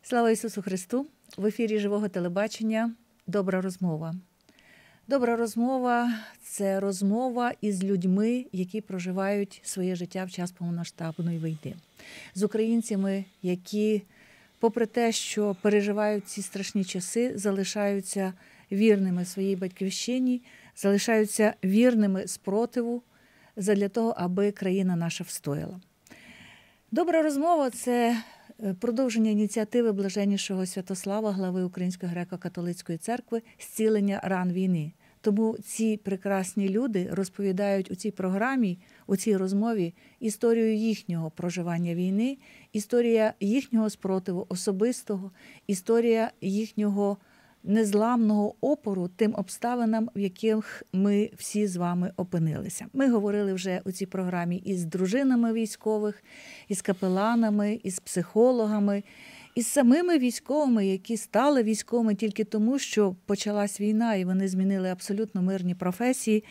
Слава Ісусу Христу! В ефірі Живого телебачення «Добра розмова». Добра розмова – це розмова із людьми, які проживають своє життя в час повномасштабної війни. З українцями, які, попри те, що переживають ці страшні часи, залишаються вірними своїй батьківщині, залишаються вірними спротиву задля того, аби країна наша встояла. Добра розмова – це продовження ініціативи блаженнішого Святослава, глави Української греко-католицької церкви, «Зцілення ран війни». Тому ці прекрасні люди розповідають у цій програмі, у цій розмові історію їхнього проживання війни, історія їхнього спротиву особистого, історія їхнього незламного опору тим обставинам, в яких ми всі з вами опинилися. Ми говорили вже у цій програмі із дружинами військових, із капеланами, із психологами, із самими військовими, які стали військовими тільки тому, що почалась війна, і вони змінили абсолютно мирні професії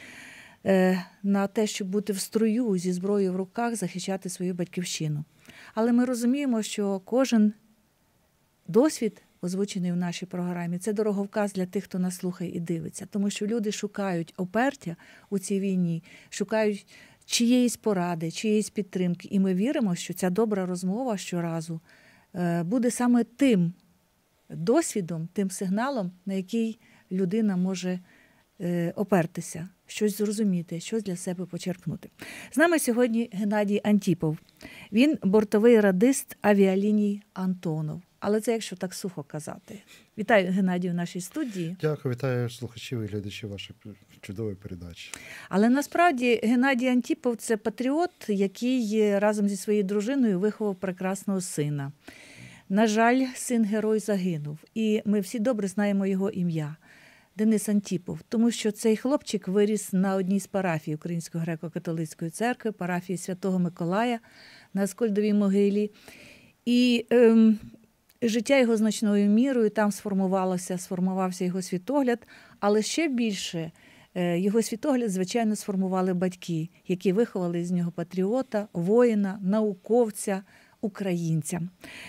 на те, щоб бути в строю зі зброєю в руках, захищати свою батьківщину. Але ми розуміємо, що кожен досвід, озвучений в нашій програмі, це дороговказ для тих, хто нас слухає і дивиться. Тому що люди шукають опертя у цій війні, шукають чиєїсь поради, чиєїсь підтримки. І ми віримо, що ця добра розмова щоразу буде саме тим досвідом, тим сигналом, на який людина може опертися, щось зрозуміти, щось для себе почерпнути. З нами сьогодні Геннадій Антіпов. Він бортовий радист авіаліній «Антонов». Але це якщо так сухо казати. Вітаю, Геннадію, в нашій студії. Дякую, вітаю слухачів і глядачів вашої чудової передачі. Але насправді Геннадій Антіпов – це патріот, який разом зі своєю дружиною виховав прекрасного сина. На жаль, син-герой загинув. І ми всі добре знаємо його ім'я – Денис Антіпов. Тому що цей хлопчик виріс на одній з парафій Української греко-католицької церкви, парафії Святого Миколая на Аскольдовій могилі. І життя його значною мірою там сформувався його світогляд, але ще більше його світогляд, звичайно, сформували батьки, які виховали з нього патріота, воїна, науковця, українця.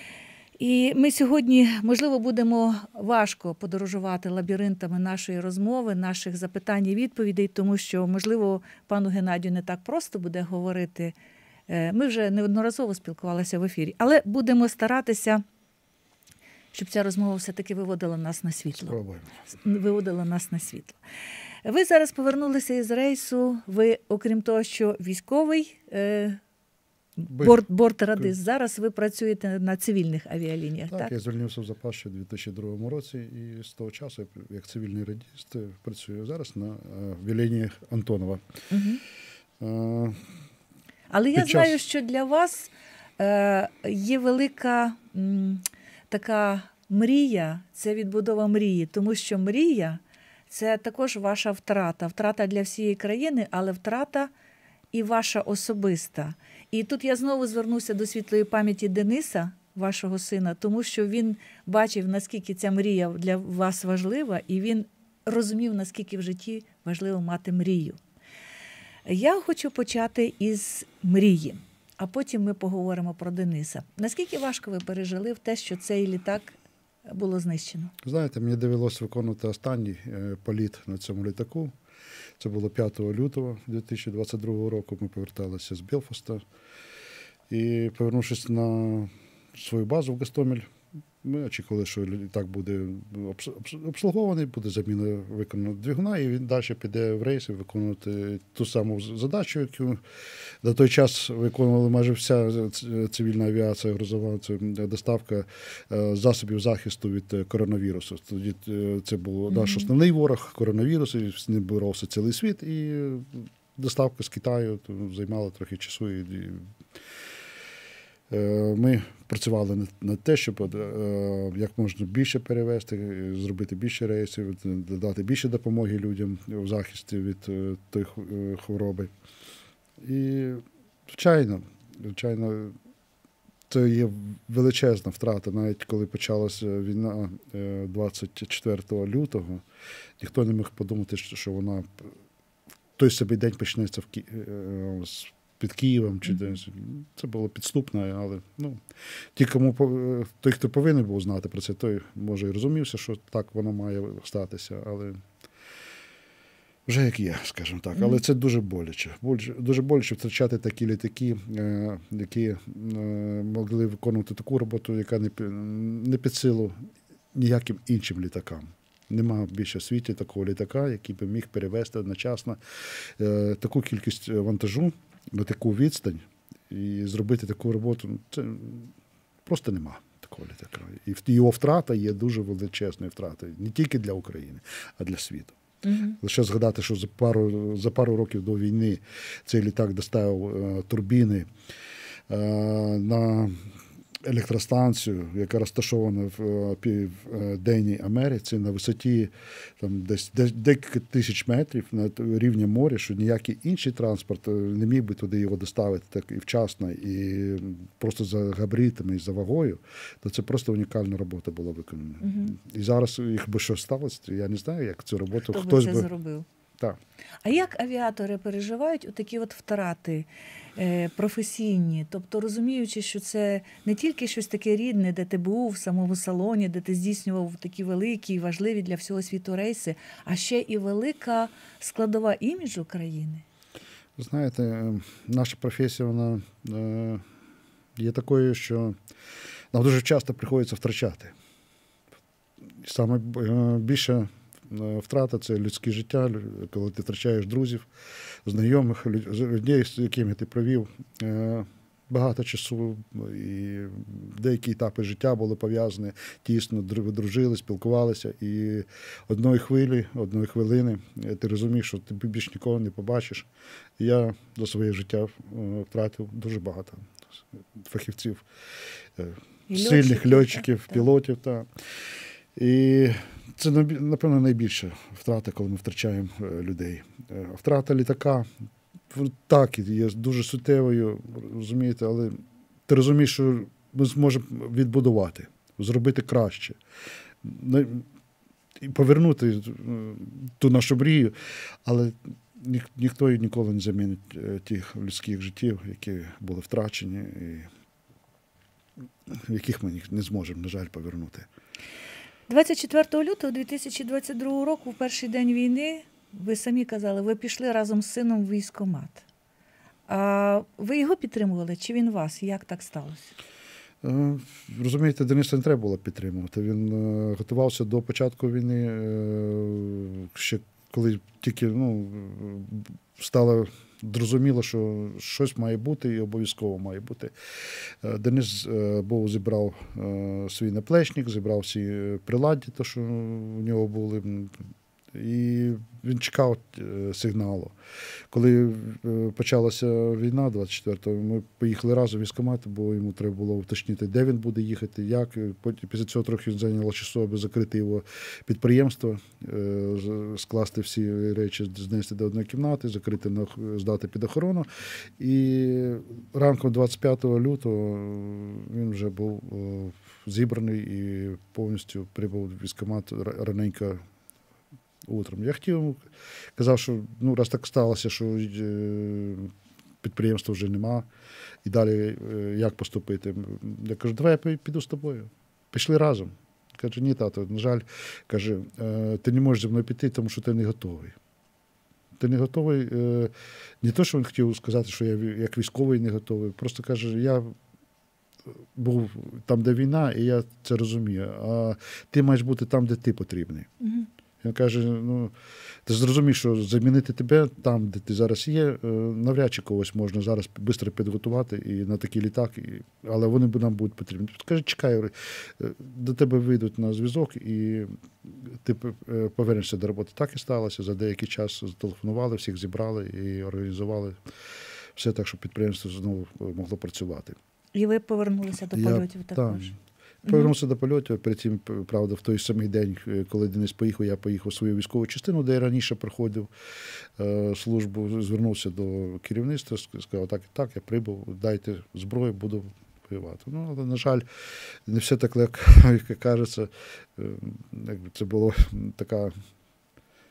І ми сьогодні, можливо, будемо важко подорожувати лабіринтами нашої розмови, наших запитань і відповідей, тому що, можливо, пану Геннадію не так просто буде говорити. Ми вже неодноразово спілкувалися в ефірі, але будемо старатися, щоб ця розмова все-таки виводила нас на світло. Спробуємо. Виводила нас на світло. Ви зараз повернулися із рейсу. Ви, окрім того, що військовий бортрадист, зараз ви працюєте на цивільних авіалініях, так? Так, я звільнився в запас ще у 2002 році і з того часу, як цивільний радист, працюю зараз на авіалініях Антонова. Угу. Але я знаю, що для вас є велика така мрія, це відбудова мрії, тому що мрія – це також ваша втрата. Втрата для всієї країни, але втрата і ваша особиста. І тут я знову звернуся до світлої пам'яті Дениса, вашого сина, тому що він бачив, наскільки ця мрія для вас важлива, і він розумів, наскільки в житті важливо мати мрію. Я хочу почати із мрії, а потім ми поговоримо про Дениса. Наскільки важко ви пережили в те, що цей літак було знищено? Знаєте, мені довелося виконувати останній політ на цьому літаку. Це було 5 лютого 2022 року. Ми поверталися з Белфаста. І, повернувшись на свою базу в Гостомель, ми очікували, що літак буде обслугований, буде заміна виконана двигуна, і він далі піде в рейс і виконувати ту саму задачу, яку на той час виконувала майже вся цивільна авіація грузова, це доставка засобів захисту від коронавірусу. Тоді це був наш основний ворог, коронавірус, і з ним боровся цілий світ, і доставка з Китаю займала трохи часу. Ми працювали над те, щоб як можна більше перевезти, зробити більше рейсів, додати більше допомоги людям в захисті від тої хвороби. І, звичайно, це є величезна втрата. Навіть коли почалася війна 24 лютого, ніхто не міг подумати, що вона в той самий день почнеться під Києвом чи десь. Це було підступно, але ну, той, хто повинен був знати про це, той, може, і розумівся, що так воно має статися, але вже як є, скажімо так. Але це дуже боляче. Дуже боляче втрачати такі літаки, які могли виконувати таку роботу, яка не під силу ніяким іншим літакам. Нема більше в світі такого літака, який би міг перевезти одночасно таку кількість вантажу на таку відстань і зробити таку роботу. Це просто нема такого літака. І його втрата є дуже величезною втратою. Не тільки для України, а для світу. Лише згадати, що за пару років до війни цей літак доставив турбіни на електростанцію, яка розташована в Південній Америці на висоті там, десь декілька тисяч метрів над рівнем моря, що ніякий інший транспорт не міг би туди його доставити так і вчасно, і просто за габаритами, і за вагою, то це просто унікальна робота була виконана. І зараз, якби щось сталося, я не знаю, як цю роботу хтось би це зробив. Так. А як авіатори переживають такі от втрати професійні? Тобто розуміючи, що це не тільки щось таке рідне, де ти був в самому салоні, де ти здійснював такі великі і важливі для всього світу рейси, а ще і велика складова іміджу країни? Знаєте, наша професія, вона є такою, що нам дуже часто приходиться втрачати. Саме більше втрата – це людське життя, коли ти втрачаєш друзів, знайомих, людей, з якими ти провів багато часу, і деякі етапи життя були пов'язані, тісно дружили, спілкувалися, і одної хвилини ти розумієш, що ти більш нікого не побачиш. І я за своє життя втратив дуже багато фахівців, сильних льотчиків, пілотів. І це, напевно, найбільша втрата, коли ми втрачаємо людей. Втрата літака, так, є дуже суттєвою, розумієте, але ти розумієш, що ми зможемо відбудувати, зробити краще, і повернути ту нашу мрію, але ніхто і ніколи не замінить тих людських життів, які були втрачені, і яких ми не зможемо, на жаль, повернути. 24 лютого 2022 року, в перший день війни, ви самі казали, ви пішли разом з сином в військкомат. А ви його підтримували, чи він вас? Як так сталося? Розумієте, Дениса не треба було підтримувати. Він готувався до початку війни, ще коли тільки стало зрозуміло, що щось має бути і обов'язково має бути. Денис зібрав свій наплечник, зібрав всі приладдя, то, що у нього були, і він чекав сигналу. Коли почалася війна 24-го, ми поїхали разом в військкомат, бо йому треба було уточнити, де він буде їхати, як. Після цього трохи зайняло часу, аби закрити його підприємство, скласти всі речі, знести до одної кімнати, здати під охорону. І ранком 25 лютого він вже був зібраний і повністю прибув в військкомат раненько утром. Я казав, що раз так сталося, що підприємства вже нема, і далі як поступити. Я кажу, давай я піду з тобою. Пішли разом. Каже, ні, тато, на жаль, каже, ти не можеш зі мною піти, тому що ти не готовий. Ти не готовий, не то, що він хотів сказати, що я як військовий не готовий, просто каже, я був там, де війна, і я це розумію, а ти маєш бути там, де ти потрібний. Він каже, ти зрозумієш, що замінити тебе там, де ти зараз є, навряд чи когось можна зараз швидко підготувати і на такий літак, але вони нам будуть потрібні. Каже, чекай, до тебе вийдуть на зв'язок і ти повернешся до роботи. Так і сталося. За деякий час зателефонували, всіх зібрали і організували все так, щоб підприємство знову могло працювати. І ви повернулися до польотів також? Повернувся до польотів, перед правда, в той самий день, коли Денис поїхав, я поїхав у свою військову частину, де я раніше проходив службу, звернувся до керівництва, сказав, так, я прибув, дайте зброю, буду воювати. Але, на жаль, не все так легко, як кажеться. Це була така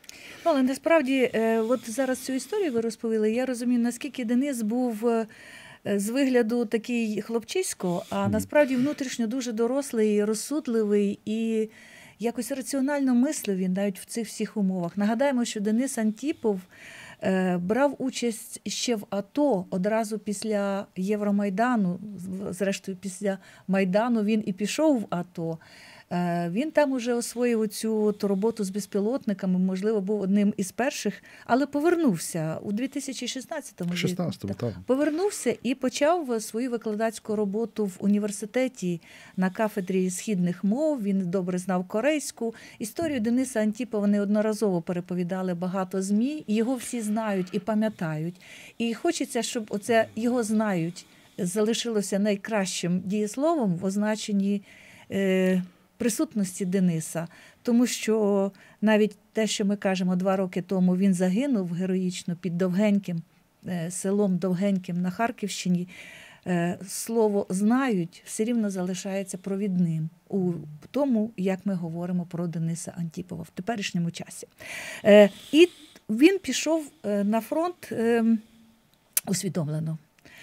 Але насправді, от зараз цю історію ви розповіли, я розумію, наскільки Денис був з вигляду такий хлопчисько, а насправді внутрішньо дуже дорослий, розсудливий і якось раціонально мислив він навіть в цих всіх умовах. Нагадаємо, що Денис Антіпов брав участь ще в АТО одразу після Євромайдану, зрештою після Майдану він і пішов в АТО. Він там уже освоїв цю роботу з безпілотниками, можливо, був одним із перших, але повернувся у 2016-му. 16-му, так. Повернувся і почав свою викладацьку роботу в університеті на кафедрі східних мов. Він добре знав корейську. Історію Дениса Антіпова неодноразово переповідали багато ЗМІ. Його всі знають і пам'ятають. І хочеться, щоб оце «його знають» залишилося найкращим дієсловом в означенні присутності Дениса, тому що навіть те, що ми кажемо, 2 роки тому він загинув героїчно під Довгеньким, селом Довгеньким на Харківщині, слово «знають» все рівно залишається провідним у тому, як ми говоримо про Дениса Антіпова в теперішньому часі. І він пішов на фронт усвідомлено.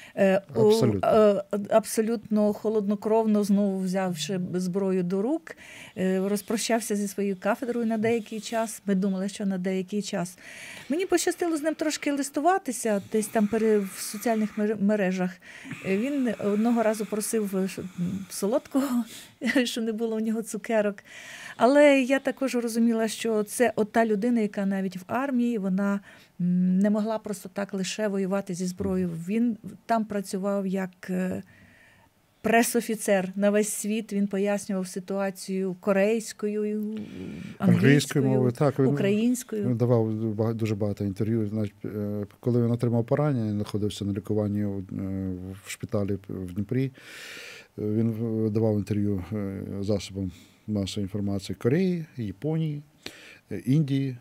Абсолютно холоднокровно, знову взявши зброю до рук, розпрощався зі своєю кафедрою на деякий час. Ми думали, що на деякий час. Мені пощастило з ним трошки листуватися, десь там в соціальних мережах. Він одного разу просив солодкого, що не було у нього цукерок. Але я також розуміла, що це та людина, яка навіть в армії, вона не могла просто так лише воювати зі зброєю. Він там працював як пресофіцер на весь світ. Він пояснював ситуацію корейською, англійською мовою, українською. Він давав дуже багато інтерв'ю. Коли він отримав поранення, він знаходився на лікуванні в шпиталі в Дніпрі, він давав інтерв'ю засобам масової інформації Кореї, Японії, Індії,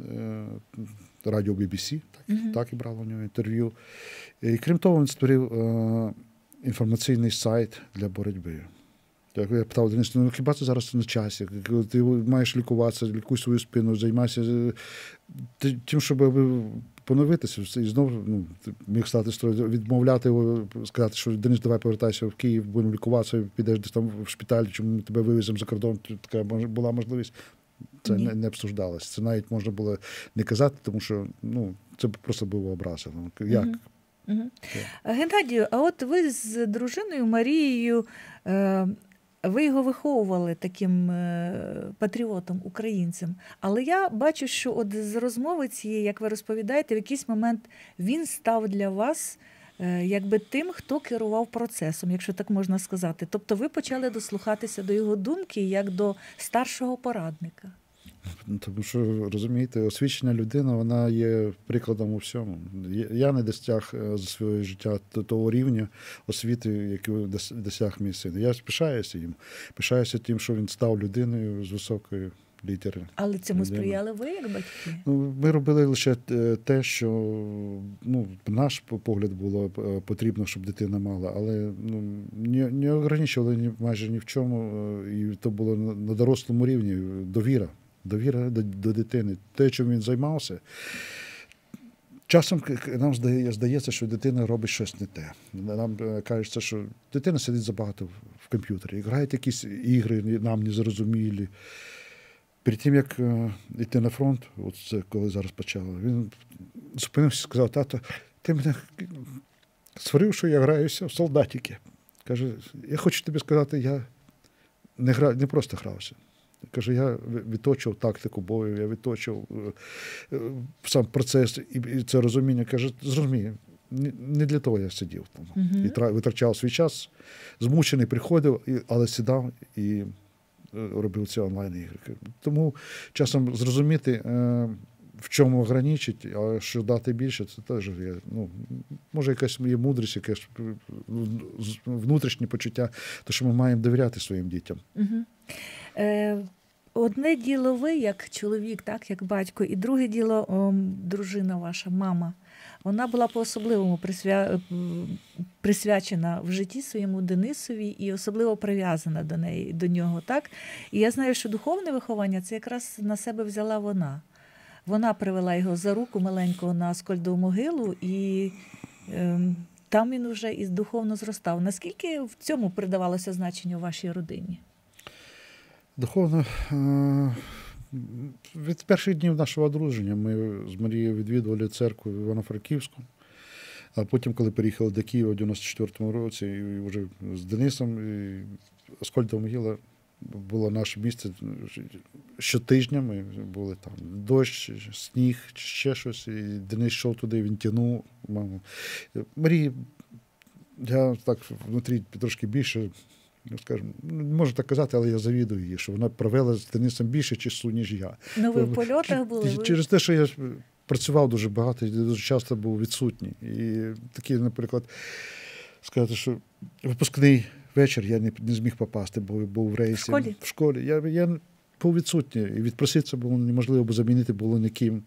радіо BBC, так і брало у нього інтерв'ю. І крім того, він створив інформаційний сайт для боротьби. Я питав Денис, ну хіба це зараз на часі? Ти маєш лікуватися, лікуй свою спину, займайся тим, щоб поновитися. І знову міг стати відмовляти його, сказати, що Денис, давай повертайся в Київ, будемо лікуватися, підеш десь там в шпиталь, чому ми тебе вивеземо за кордон. Така була можливість. Це не обсуждалося. Це навіть можна було не казати, тому що це просто було образа. Як? Геннадію, а от ви з дружиною Марією, ви його виховували таким патріотом, українцем. Але я бачу, що от з розмови цієї, як ви розповідаєте, в якийсь момент він став для вас якби тим, хто керував процесом, якщо так можна сказати. Тобто ви почали дослухатися до його думки як до старшого порадника. Тому що, розумієте, освічена людина, вона є прикладом у всьому. Я не досяг за своє життя того рівня освіти, який досяг мій син. Я пишаюся їм. Пишаюся тим, що він став людиною з високої літери. Але цьому сприяли ви, як батьки? Ми робили лише те, що наш погляд було потрібно, щоб дитина мала, але не ограничували майже ні в чому. І то було на дорослому рівні довіра до дитини. Те, чим він займався. Часом нам здається, що дитина робить щось не те. Нам кажеться, що дитина сидить забагато в комп'ютері, грає якісь ігри нам незрозумілі. Перед тим, як йти на фронт, от це коли зараз почало, він зупинився і сказав: тато, ти мене сварив, що я граюся в солдатики. Каже, я хочу тобі сказати, я не просто грався. Каже, я відточив тактику бою, я відточив сам процес і це розуміння. Каже, зрозумій, не для того я сидів там. І витрачав свій час, змучений, приходив, але сідав і робив ці онлайн-ігри. Тому часом зрозуміти, в чому ограничить, а що дати більше, це теж є. Може, якась є мудрість, якесь внутрішнє почуття, то що ми маємо довіряти своїм дітям. Одне діло ви, як чоловік, так, як батько, і друге діло дружина ваша, мама. Вона була по-особливому присвячена в житті своєму Денисові і особливо прив'язана до нього. Так? І я знаю, що духовне виховання – це якраз на себе взяла вона. Вона привела його за руку маленького на Аскольдову могилу, і там він вже і духовно зростав. Наскільки в цьому придавалося значення у вашій родині? Духовно, від перших днів нашого одруження ми з Марією відвідували церкву в Івано-Франківську, а потім, коли переїхали до Києва в 94-му році, і вже з Денисом, і Аскольдова могила було наше місце. Щотижня ми були там. Дощ, сніг, ще щось. І Денис йшов туди, він тягнув маму. Марії, я так внутрі трошки більше, скажімо, не можу так казати, але я завідую її, що вона провела з Денисом більше часу, ніж я. Ну, ви в польотах були? Через те, що я працював дуже багато і дуже часто був відсутній. І такі, наприклад, сказати, що випускний вечір я не зміг попасти, бо був в рейсі. В школі? В школі. Я був відсутній. І відпроситися було неможливо, бо замінити було ніким.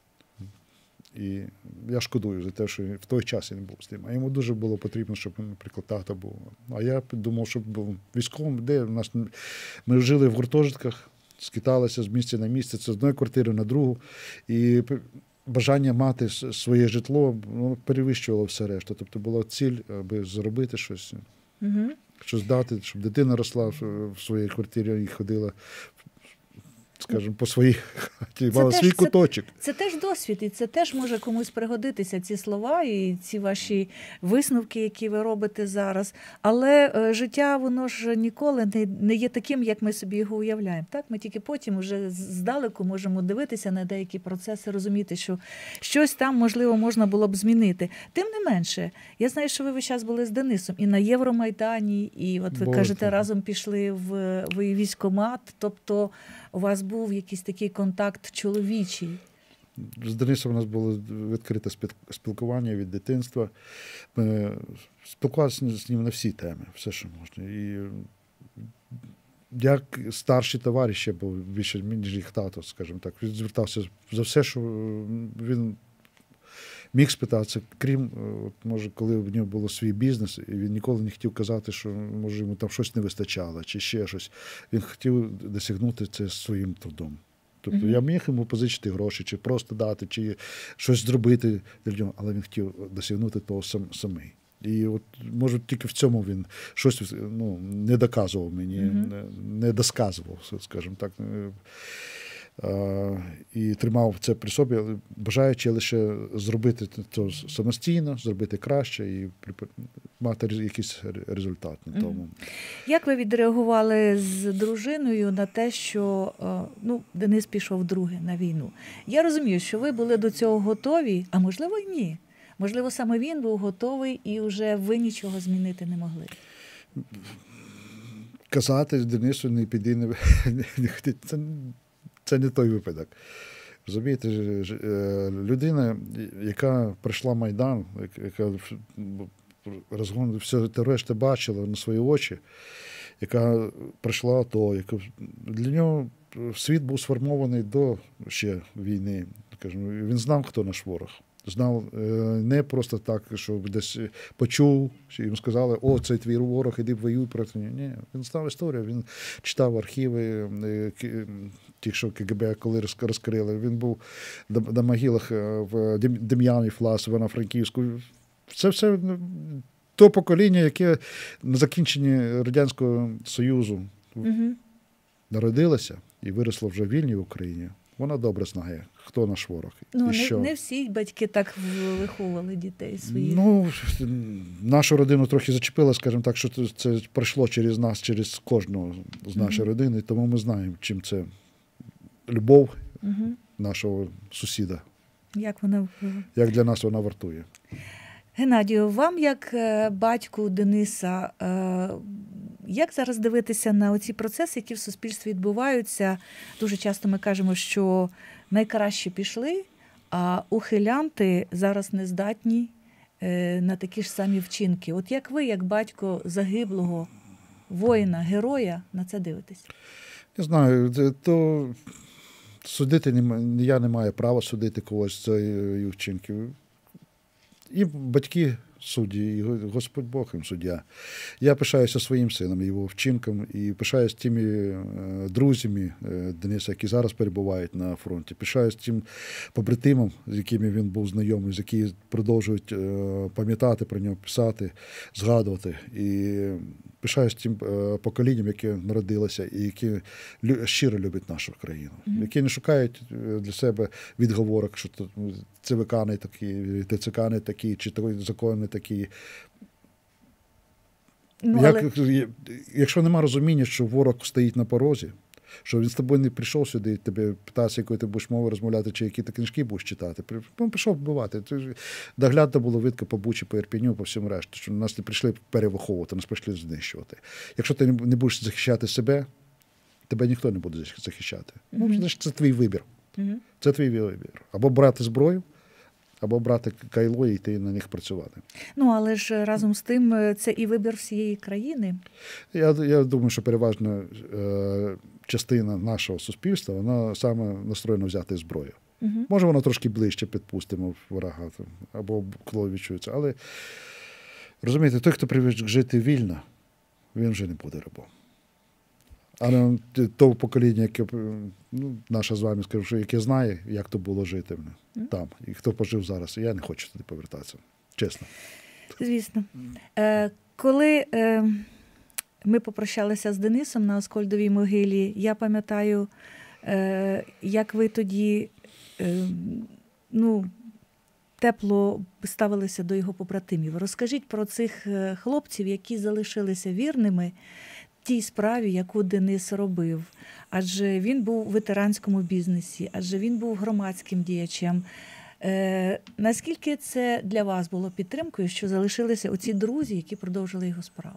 І я шкодую за те, що в той час я не був з ним. А йому дуже було потрібно, щоб, наприклад, тато був. А я думав, щоб був військовим. Де у нас ми жили в гуртожитках, скиталися з місця на місце, це з одної квартири на другу. І бажання мати своє житло перевищувало все решту. Тобто була ціль, аби зробити щось, щось дати, щоб дитина росла в своїй квартирі і ходила, скажімо, по своїй хаті, мала свій куточок. Це теж досвід, і це теж може комусь пригодитися, ці слова і ці ваші висновки, які ви робите зараз. Але життя, воно ж ніколи не є таким, як ми собі його уявляємо. Так? Ми тільки потім вже здалеку можемо дивитися на деякі процеси, розуміти, що щось там, можливо, можна було б змінити. Тим не менше, я знаю, що ви весь час були з Денисом і на Євромайдані, і от ви кажете, разом пішли в військкомат, тобто у вас був якийсь такий контакт чоловічий? З Денисом у нас було відкрите спілкування від дитинства. Ми спілкувалися з ним на всі теми, все, що можна. І як старший товариш ще був більше, ніж їх тато, скажімо так. Він звертався за все, що він міг спитатися, крім, може, коли в нього було свій бізнес, і він ніколи не хотів казати, що, може, йому там щось не вистачало, чи ще щось. Він хотів досягнути це своїм трудом. Тобто я міг йому позичити гроші, чи просто дати, чи щось зробити для нього, але він хотів досягнути того самий. І от, може, тільки в цьому він щось не доказував мені, не досказував, скажімо так. І тримав це при собі, бажаючи лише зробити це самостійно, зробити краще і мати якийсь результат на тому. Як ви відреагували з дружиною на те, що Денис пішов вдруге на війну? Я розумію, що ви були до цього готові, а можливо й ні. Можливо, саме він був готовий і вже ви нічого змінити не могли. Казати Денису не піди, не ходи. Це не той випадок. Розумієте, людина, яка пройшла Майдан, яка розгон, все те решта бачила на свої очі, яка пройшла АТО, для нього світ був сформований до ще війни. Він знав, хто наш ворог. Знав не просто так, що десь почув, що їм сказали, о, це твій ворог, іди воюй проти нього. Ні, він знав історію, він читав архіви, ті, що КГБ коли розкрили. Він був на могилах в Дем'янів Флас, в Івано-Франківську. Це все то покоління, яке на закінченні Радянського Союзу народилося і виросло вже в вільній Україні. Вона добре знає, хто наш ворог. Не всі батьки так виховували дітей своїх. Нашу родину трохи зачепило, скажімо так, що це пройшло через нас, через кожного з нашої родини, тому ми знаємо, чим це любов нашого сусіда. Як для нас вона вартує. Геннадію, вам, як батьку Дениса, як зараз дивитися на оці процеси, які в суспільстві відбуваються? Дуже часто ми кажемо, що найкращі пішли, а ухилянти зараз не здатні на такі ж самі вчинки. От як ви, як батько загиблого воїна, героя, на це дивитесь? Не знаю, то судити я не маю права судити когось за її вчинки. І батьки судді, і Господь Бог їм суддя. Я пишаюся своїм сином, його вчинком, і пишаюся тими друзями Дениса, які зараз перебувають на фронті. Пишаюся тим побратимом, з якими він був знайомий, з які продовжують пам'ятати про нього, писати, згадувати. І пишаюсь тим поколінням, яке народилося і які щиро люблять нашу країну, які не шукають для себе відговорок, що ЦВК не такі, ТЦК не такі, чи закон не такі. Якщо нема розуміння, що ворог стоїть на порозі, що він з тобою не прийшов сюди, тебе питався, якою ти будеш мовою розмовляти, чи які ти книжки будеш читати. Він прийшов вбивати. Доглядно було видко по Бучі, по Ірпіню, по всьому решті, що нас не прийшли перевиховувати, нас прийшли знищувати. Якщо ти не будеш захищати себе, тебе ніхто не буде захищати. Значить, це твій вибір. Це твій вибір. Або брати зброю, або брати кайло і йти на них працювати. Але ж разом з тим це і вибір всієї країни. Я думаю, що переважна частина нашого суспільства, вона саме настроєна взяти зброю. Може, вона трошки ближче підпустимо ворога, або коли відчується. Але, розумієте, той, хто привик жити вільно, він вже не буде рабом. Але того покоління, яке, наше з вами, скажу, яке знає, як то було жити там, і хто пожив зараз, я не хочу туди повертатися, чесно. Звісно. Коли ми попрощалися з Денисом на Аскольдовій могилі, я пам'ятаю, як ви тоді тепло ставилися до його побратимів. Розкажіть про цих хлопців, які залишилися вірними тій справі, яку Денис робив. Адже він був у ветеранському бізнесі, адже він був громадським діячем. Наскільки це для вас було підтримкою, що залишилися оці друзі, які продовжили його справу?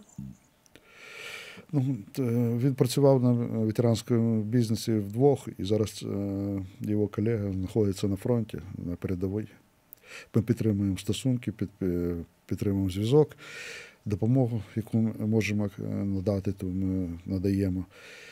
Він працював на ветеранському бізнесі вдвох, і зараз його колега знаходиться на фронті, на передовій. Ми підтримуємо стосунки, підтримуємо зв'язок. Допомогу, яку ми можемо надати, то ми надаємо.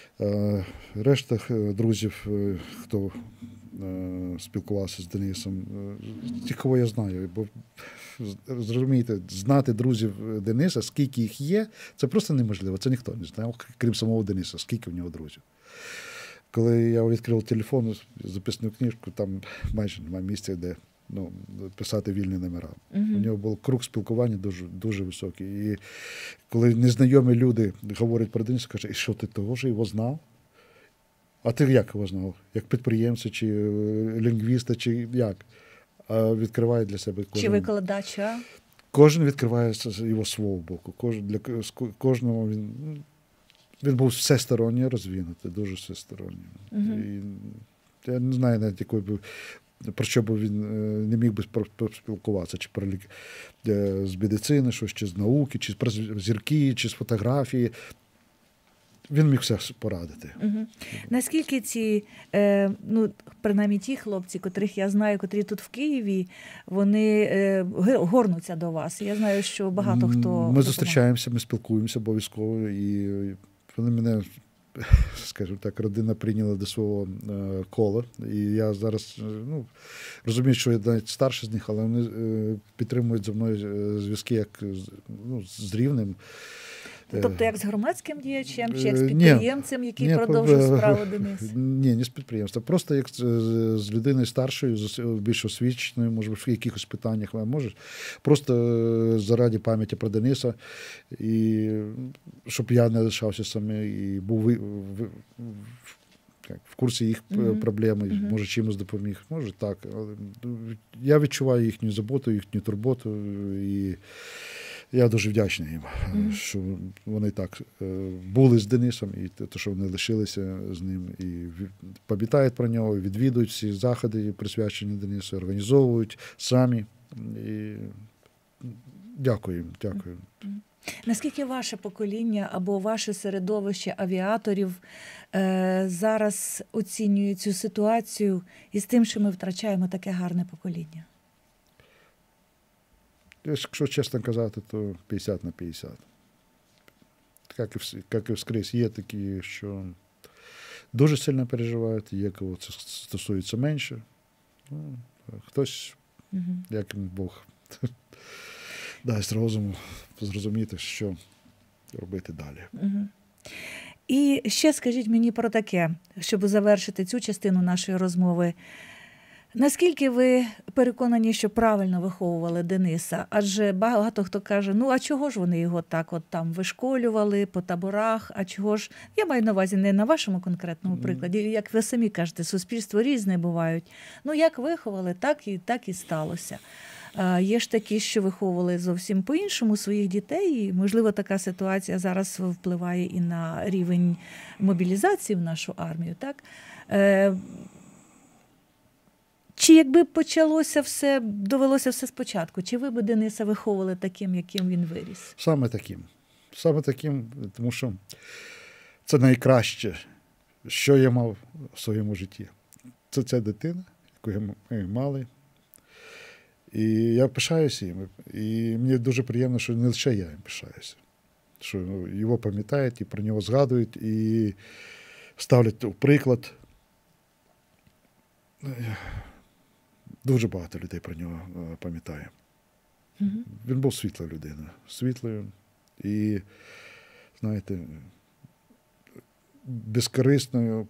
Решта друзів, хто спілкувався з Денисом, ті, кого я знаю. Бо, зрозумієте, знати друзів Дениса, скільки їх є, це просто неможливо. Це ніхто не знає, крім самого Дениса, скільки в нього друзів. Коли я відкрив телефон, записну книжку, там майже немає місця, де писати вільні номера. У нього був круг спілкування дуже, дуже високий. І коли незнайомі люди говорять про Дениса, кажуть, і що ти того ж його знав? А ти як його знав? Як підприємця, чи лінгвіста, чи як? А відкриває для себе кожен. Чи викладача? Кожен відкриває його свого боку. Для кожного він був всесторонньо розвинутий, дуже всесторонньо. І я не знаю навіть, якої би про що б він не міг би поспілкуватися, чи про з медицини, щось, чи з науки, чи про зірки, чи з фотографії. Він міг все порадити. Наскільки ці, принаймні ті хлопці, котрих я знаю, котрі тут в Києві, вони горнуться до вас? Я знаю, що багато хто... Ми зустрічаємося, ми спілкуємося обов'язково, і вони мене, скажімо так, родина прийняла до свого кола. І я зараз розумію, що я навіть старший з них, але вони підтримують зі мною зв'язки як з рівним. Тобто як з громадським діячем, чи як з підприємцем, який продовжує справу Дениса? Ні, не з підприємства. Просто як з людиною старшою, більш освіченою, може, в якихось питаннях, може. Просто заради пам'яті про Дениса, і щоб я не лишався сам і був в курсі їх проблем, може чимось допоміг, може так. Але я відчуваю їхню заботу, їхню турботу, і я дуже вдячний їм, що вони так були з Денисом, і те, що вони лишилися з ним, і пам'ятають про нього, відвідують всі заходи, присвячені Денису, організовують самі. І дякую їм, дякую. Наскільки ваше покоління або ваше середовище авіаторів зараз оцінює цю ситуацію із тим, що ми втрачаємо таке гарне покоління? Якщо чесно казати, то 50 на 50. Як і вскрізь, є такі, що дуже сильно переживають, є кого це стосується менше. Хтось, як Бог. дасть розуму зрозуміти, що робити далі. І ще скажіть мені про таке, щоб завершити цю частину нашої розмови. Наскільки ви переконані, що правильно виховували Дениса? Адже багато хто каже, ну а чого ж вони його так от там вишколювали по таборах, а чого ж, я маю на увазі не на вашому конкретному прикладі, як ви самі кажете, суспільство різне бувають. Ну як виховали, так і сталося. Є ж такі, що виховували зовсім по-іншому своїх дітей, і, можливо, така ситуація зараз впливає і на рівень мобілізації в нашу армію, так? Чи якби довелося все спочатку, чи ви б Дениса виховували таким, яким він виріс? Саме таким. Саме таким, тому що це найкраще, що я мав в своєму житті. Це ця дитина, яку ми мали. І я пишаюся їм. І мені дуже приємно, що не лише я їм пишаюся. Що його пам'ятають, і про нього згадують, і ставлять у приклад. Дуже багато людей про нього пам'ятає. Він був світла людина. Світлою і, знаєте, безкорисною.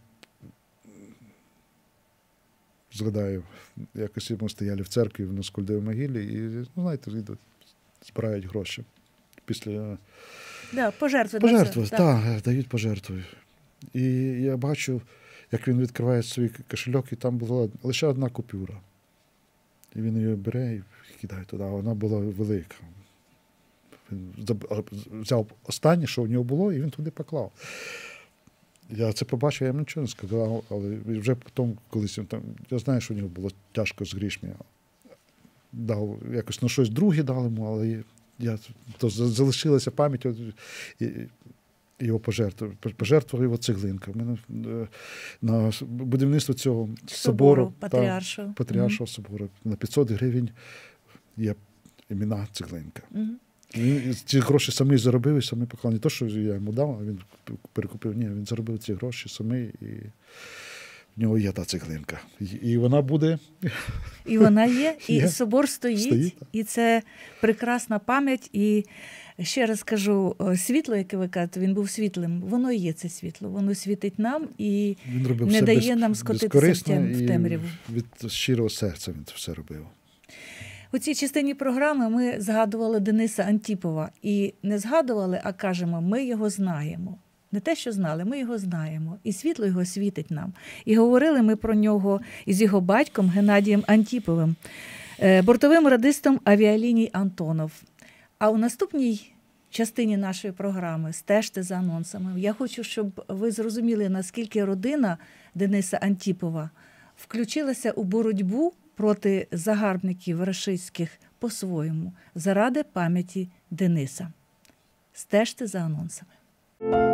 Згадаю, якось ми стояли в церкві в Наскольдовій могилі і, знаєте, збирають гроші. Після... Пожертви. Так, дають пожертви. І я бачу, як він відкриває свій кошельок, і там була лише одна купюра. І він її бере і кидає туди, а вона була велика. Він взяв останнє, що у нього було, і він туди поклав. Я це побачив, я йому нічого не сказав, але вже потім, колись я знаю, що у нього було тяжко з грішми. Дав якось на щось друге дали йому, але то залишилася пам'ять його пожертвував. Пожертвував його цеглинка. На будівництво цього собору Патріаршого собору на 500 гривень є імена цеглинка. Він ці гроші самі заробив і самі поклав. Не то, що я йому дав, а він перекупив. Ні, він заробив ці гроші самі, і в нього є та цеглинка. І вона буде. І вона є, і собор стоїть, і це прекрасна пам'ять. І ще раз кажу, світло, яке ви кажете, він був світлим, воно і є це світло, воно світить нам і не дає нам скотитися в темряву. Від щирого серця він це все робив. У цій частині програми ми згадували Дениса Антіпова. І не згадували, а кажемо, ми його знаємо. Не те, що знали, ми його знаємо. І світло його світить нам. І говорили ми про нього із його батьком Геннадієм Антіповим, бортовим радистом авіаліній «Антонов». А у наступній частині нашої програми «Стежте за анонсами» я хочу, щоб ви зрозуміли, наскільки родина Дениса Антіпова включилася у боротьбу проти загарбників рашистських по-своєму, заради пам'яті Дениса. Стежте за анонсами.